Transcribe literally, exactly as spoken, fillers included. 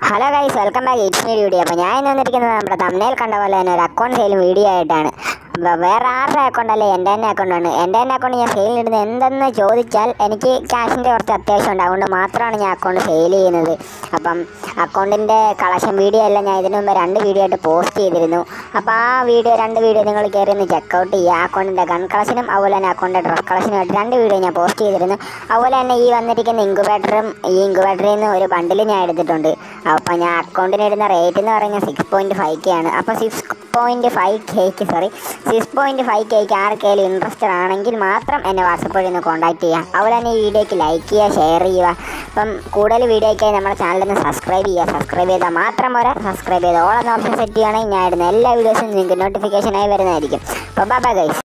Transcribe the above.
Hello guys, welcome back it's me video. അപ്പോൾ ഞാൻ ഇന്ന് വന്നിരിക്കുന്നത് നമ്മുടെ തമ്മിൽ കണ്ട പോലെ തന്നെ ഒരു അക്കൗണ്ട് സെയിലും വീഡിയോ ആയിട്ടാണ്. വേറെ ആരുടെ അക്കൗണ്ട് അല്ലേ, എൻ്റെ തന്നെ അക്കൗണ്ടാണ്. എൻ്റെ തന്നെ അക്കൗണ്ട് ഞാൻ സെയിലിടുന്നത് എന്തെന്ന് ചോദിച്ചാൽ എനിക്ക് ക്യാഷിൻ്റെ കുറച്ച് അത്യാവശ്യം ഉണ്ട്, അതുകൊണ്ട് മാത്രമാണ് ഞാൻ അക്കൗണ്ട് സെയിൽ ചെയ്യുന്നത്. അപ്പം അക്കൗണ്ടിൻ്റെ കളക്ഷൻ വീഡിയോ എല്ലാം ഞാൻ ഇതിനു മുമ്പ് രണ്ട് വീഡിയോ ആയിട്ട് പോസ്റ്റ് ചെയ്തിരുന്നു. അപ്പോൾ ആ വീഡിയോ രണ്ട് വീഡിയോ നിങ്ങൾ കയറി ഒന്ന് ചെക്കൗട്ട് ചെയ്യുക. അക്കൗണ്ടിൻ്റെ ഗൺ കളക്ഷനും അതുപോലെ തന്നെ അക്കൗണ്ടിൻ്റെ ഡ്രസ് കളക്ഷനും ആയിട്ട് രണ്ട് വീഡിയോ ഞാൻ പോസ്റ്റ് ചെയ്തിരുന്നു. അതുപോലെ തന്നെ ഈ വന്നിരിക്കുന്ന ഇൻക്യുബേറ്ററും ഈ ഇൻക്യുബേറ്ററിൽ നിന്ന് ഒരു ബണ്ടിൽ ഞാൻ എടുത്തിട്ടുണ്ട്. അപ്പോൾ ഞാൻ അക്കൗണ്ടിന് ഇടുന്ന റേറ്റ് എന്ന് പറയുന്നത് സിക്സ് പോയിൻറ്റ് ഫൈവ് കെ ആണ്. അപ്പോൾ സിക്സ് പോയിൻറ്റ് ഫൈവ് കെക്ക് സോറി സിക്സ് പോയിൻറ്റ് ഫൈവ് കെക്ക് ആർക്കെങ്കിലും ഇൻട്രസ്റ്റഡ് ആണെങ്കിൽ മാത്രം എന്നെ വാട്സപ്പ് വഴി ഒന്ന് കോൺടാക്ട് ചെയ്യുക. അതുപോലെ തന്നെ ഈ വീഡിയോയ്ക്ക് ലൈക്ക് ചെയ്യുക, ഷെയർ ചെയ്യുക. അപ്പം കൂടുതൽ വീഡിയോയ്ക്കായി നമ്മുടെ ചാനലൊന്ന് സബ്സ്ക്രൈബ് ചെയ്യുക. സബ്സ്ക്രൈബ് ചെയ്താൽ മാത്രം പോരാ, സബ്സ്ക്രൈബ് ചെയ്ത് ഓൾ എന്ന ഓപ്ഷൻ സെറ്റ് ചെയ്യുകയാണെങ്കിൽ ഞാൻ ഇടുന്ന എല്ലാ വീഡിയോസും നിങ്ങൾക്ക് നോട്ടിഫിക്കേഷനായി വരുന്നതായിരിക്കും. അപ്പോൾ ബൈ ബൈ ഗൈസ്.